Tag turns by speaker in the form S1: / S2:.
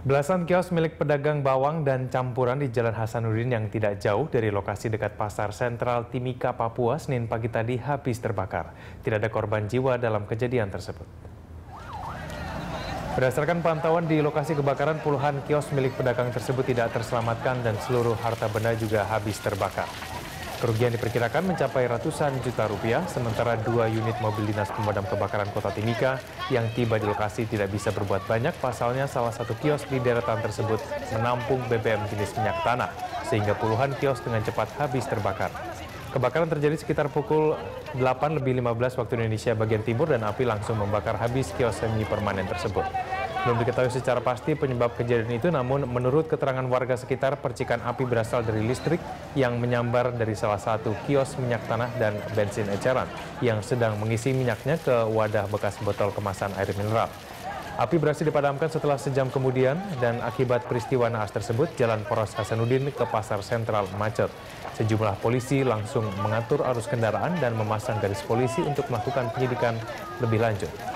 S1: Belasan kios milik pedagang bawang dan campuran di Jalan Hasanuddin yang tidak jauh dari lokasi dekat Pasar Sentral Timika, Papua, Senin pagi tadi habis terbakar. Tidak ada korban jiwa dalam kejadian tersebut. Berdasarkan pantauan di lokasi kebakaran, puluhan kios milik pedagang tersebut tidak terselamatkan dan seluruh harta benda juga habis terbakar. Kerugian diperkirakan mencapai ratusan juta rupiah, sementara 2 unit mobil dinas pemadam kebakaran Kota Timika yang tiba di lokasi tidak bisa berbuat banyak. Pasalnya salah satu kios di deretan tersebut menampung BBM jenis minyak tanah, sehingga puluhan kios dengan cepat habis terbakar. Kebakaran terjadi sekitar pukul 8:15 waktu Indonesia bagian timur dan api langsung membakar habis kios semi permanen tersebut. Belum diketahui secara pasti penyebab kejadian itu, namun menurut keterangan warga sekitar, percikan api berasal dari listrik yang menyambar dari salah satu kios minyak tanah dan bensin eceran yang sedang mengisi minyaknya ke wadah bekas botol kemasan air mineral. Api berhasil dipadamkan setelah sejam kemudian dan akibat peristiwa naas tersebut, Jalan Poros Hasanuddin ke Pasar Sentral macet. Sejumlah polisi langsung mengatur arus kendaraan dan memasang garis polisi untuk melakukan penyidikan lebih lanjut.